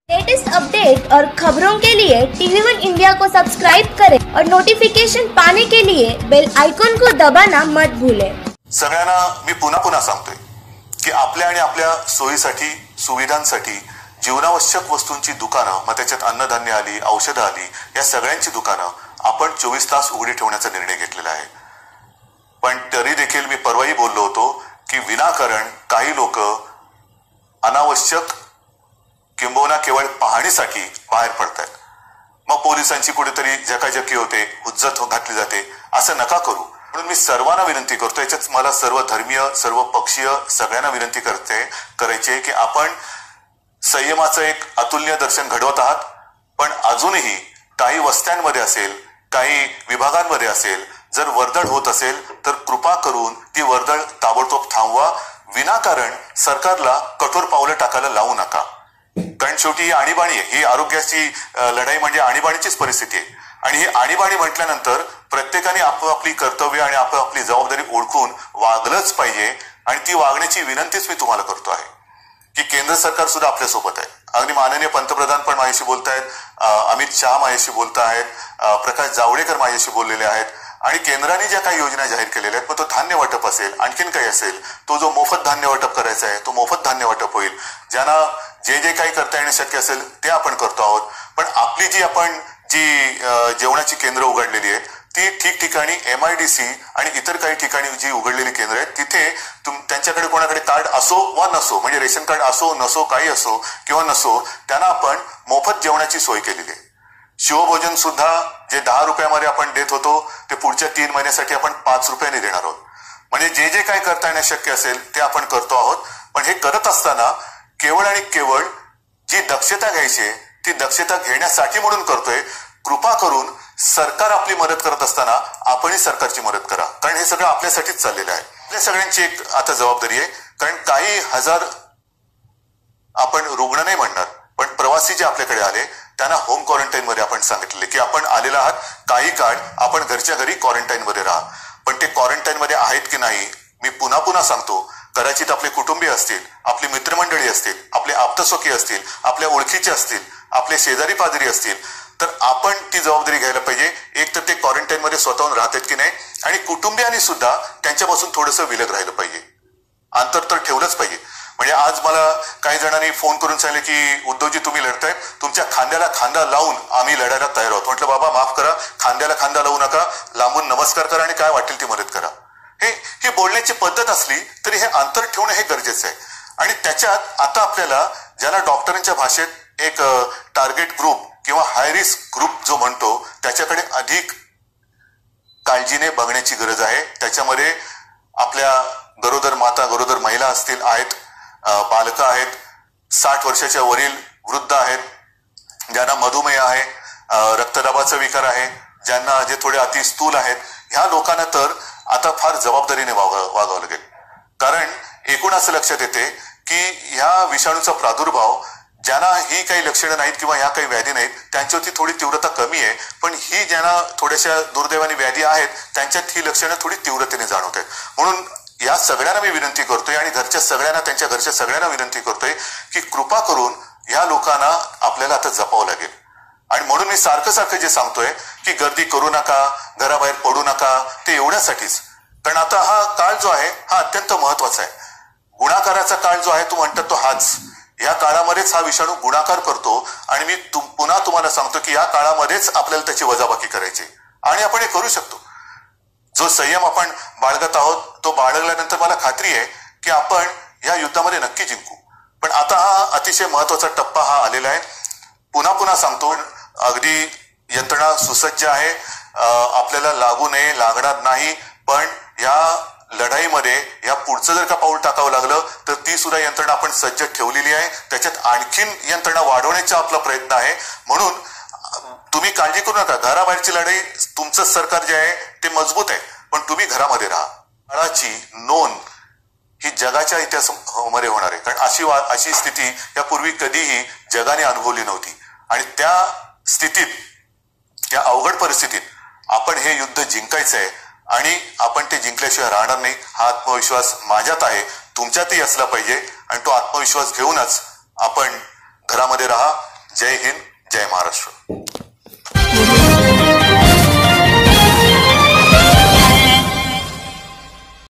Latest update और खबरों के लिए TV1 इंडिया को सब्सक्राइब करें और नोटिफिकेशन पाने के लिए बेल आइकॉन को दबाना मत भूलें। सगळ्यांना मी पुन्हा सांगतोय की आपल्या आणि आपल्या सोयीसाठी सुविधांसाठी जीवनावश्यक वस्तूंची दुकानं, मग त्याच्यात अन्नधान्य आली, औषधं आली, या सगळ्यांची दुकानं आपण 24 तास उघडी ठेवण्याचा निर्णय घेतलेला आहे। पण तरी देखील मी परवाही बोललो होतो की विनाकारण काही लोक अनावश्यक किंबहुना केवळ पाहणीसाठी बाहेर पडतात। मग पोलिसांची कुठेतरी झकाझकी होते, हुज्जत घातली जाते, असं नका करू। म्हणून मी सर्वांना विनंती करतो, याच्यात मला सर्व धर्मीय, सर्व पक्षीय सगळ्यांना विनंती करायची की आपण संयमाचं एक अतुलनीय दर्शन घडवत आहात, पण अजूनही काही वस्त्यांमध्ये असेल, काही विभागांमध्ये असेल, जर वर्दळ होत असेल तर कृपा करून ती वर्दळ ताबडतोब थांबवा। विनाकारण सरकारला कठोर पावलं टाकायला लावू नका, कारण शेवटी ही आणीबाणी आहे। ही आरोग्याची लढाई म्हणजे आणीबाणीचीच परिस्थिती आहे, आणि ही आणीबाणी म्हटल्यानंतर प्रत्येकाने आपापली कर्तव्य आणि आपापली जबाबदारी ओळखून वागलंच पाहिजे। आणि ती वागण्याची विनंतीच मी तुम्हाला करतो आहे की केंद्र सरकार सुद्धा आपल्यासोबत आहे। अगदी माननीय पंतप्रधान पण माझ्याशी बोलतायत, अमित शहा माझ्याशी बोलत आहेत, प्रकाश जावडेकर माझ्याशी बोललेले आहेत, आणि केंद्राने ज्या काही योजना जाहीर केलेल्या आहेत, मग तो धान्य वाटप असेल, आणखीन काही असेल, तो जो मोफत धान्य वाटप करायचा आहे तो मोफत धान्य वाटप होईल। ज्यांना जे काही करता येणं शक्य असेल ते आपण करतो आहोत। पण आपली जी जेवणाची केंद्र उघडलेली आहेत ती ठिकठिकाणी MIDC आणि इतर काही ठिकाणी जी उघडलेली केंद्र आहेत तिथे त्यांच्याकडे कोणाकडे कार्ड असो वा नसो, म्हणजे रेशन कार्ड असो नसो, काही असो किंवा नसो, त्यांना आपण मोफत जेवणाची सोय केलेली आहे। शिवभोजन सुद्धा जे 10 रुपयामध्ये आपण देत होतो ते पुढच्या 3 महिन्यासाठी आपण 5 रुपयांनी देणार आहोत। म्हणजे जे काही करता येणं शक्य असेल ते आपण करतो आहोत। पण हे करत असताना केवळ आणि केवळ जी दक्षता घ्यायची ती दक्षता घेण्यासाठी म्हणून करतोय। कृपा करून सरकार आपली मदत करत असताना आपणही सरकारची मदत करा, कारण हे सगळं आपल्यासाठीच चाललेलं आहे। आपल्या सगळ्यांची एक आता जबाबदारी आहे, कारण काही हजार आपण रुग्ण नाही म्हणणार, पण प्रवासी जे आपल्याकडे आले त्यांना होम क्वारंटाईन मध्ये आपण सांगितले की आपण आलेला आहात, काही काळ आपण घरच्या घरी क्वारंटाईन मध्ये राहा। पण ते क्वारंटाईन मध्ये आहेत की नाही मी पुन्हा सांगतो, कदाचित आपले कुटुंबीय असतील, आपली मित्रमंडळी असतील, आपले आप्तसखी असतील, आपल्या ओळखीचे असतील, आपले शेजारी पाजारी असतील, तर आपण ती जबाबदारी घ्यायला पाहिजे। एक तर ते क्वारंटाईन मध्ये स्वतःहून राहतात की नाही, आणि कुटुंबियांनी सुद्धा त्यांच्यापासून थोडंसं विलग राहिलं पाहिजे, अंतर तर ठेवलंच पाहिजे। म्हणजे आज मला काही जणांनी फोन करून सांगितले की उद्धवजी तुम्ही लढतायत, तुमच्या खांद्याला खांदा लावून आम्ही लढायला तयार आहोत। म्हटलं बाबा माफ करा, खांद्याला खांदा लावू नका, लांबून नमस्कार करा आणि काय वाटेल ती मदत करा। ही बोलण्याची पद्धत असली तरी हे अंतर ठेवणं हे गरजेचं आहे। आणि त्याच्यात आता आपल्याला ज्याला डॉक्टरांच्या भाषेत एक टार्गेट ग्रुप किंवा हाय रिस्क ग्रुप जो म्हणतो त्याच्याकडे अधिक काळजीने बघण्याची गरज आहे। त्याच्यामध्ये आपल्या गरोदर माता, गरोदर महिला असतील, आहेत, बालकं आहेत, 60 वर्षाच्या वरील वृद्ध आहेत, ज्यांना मधुमेह आहे, रक्तदाबाचा विकार आहे, ज्यांना जे थोडे अतिस्थूल आहेत, ह्या लोकांना तर आता फार जबाबदारीने वागावं लागेल। कारण एकूण असं लक्षात येते की ह्या विषाणूचा प्रादुर्भाव ज्यांना ही काही लक्षणं नाहीत किंवा ह्या काही व्याधी नाहीत त्यांच्यावरती थोडी तीव्रता कमी आहे, पण ही ज्यांना थोड्याशा दुर्दैवाने व्याधी आहेत त्यांच्यात ही लक्षणं थोडी तीव्रतेने जाणवत आहेत। म्हणून या सगळ्यांना मी विनंती करतोय आणि घरच्या सगळ्यांना, त्यांच्या घरच्या सगळ्यांना विनंती करतोय की कृपा करून ह्या लोकांना आपल्याला आता जपावं लागेल। आणि म्हणून मी सारखं जे सांगतोय की गर्दी करू नका, घराबाहेर पडू नका, ते एवढ्यासाठीच, कारण आता हा काळ जो आहे हा अत्यंत महत्वाचा आहे। गुणाकाराचा काळ जो आहे तो म्हणतात तो हाच, या काळामध्येच हा विषाणू गुणाकार करतो। आणि मी पुन्हा तुम्हाला सांगतो की या काळामध्येच आपल्याला त्याची वजाबाकी करायची, आणि आपण हे करू शकतो। जो संयम आपण बाळगत आहोत तो बाळगल्यानंतर मला खात्री आहे की आपण या युद्धामध्ये नक्की जिंकू। पण आता हा अतिशय महत्वाचा टप्पा हा आलेला आहे। पुन्हा सांगतो, अगदी यंत्रणा सुसज्ज आहे, आपल्याला लागू नये, लागणार नाही, पण या लढाईमध्ये या पुढचं जर का पाऊल टाकावं लागलं तर ती सुद्धा यंत्रणा आपण सज्ज ठेवलेली आहे। त्याच्यात आणखीन यंत्रणा वाढवण्याचा आपला प्रयत्न आहे। म्हणून तुम्ही काळजी करू नका, घराबाहेरची लढाई तुमचं सरकार जे आहे ते मजबूत आहे, पण तुम्ही घरामध्ये राहा। काळाची नोंद ही जगाच्या इतिहासामध्ये होणार आहे, कारण अशी स्थिती यापूर्वी कधीही जगाने अनुभवली नव्हती। आणि त्या स्थितीत, या अवघड परिस्थितीत आपण हे युद्ध जिंकायचं आहे, आणि आपण ते जिंकल्याशिवाय राहणार नाही। हा आत्मविश्वास माझ्यात आहे, तुमच्यातही असला पाहिजे, आणि तो आत्मविश्वास घेऊनच आपण घरामध्ये राहा, जय हिंद.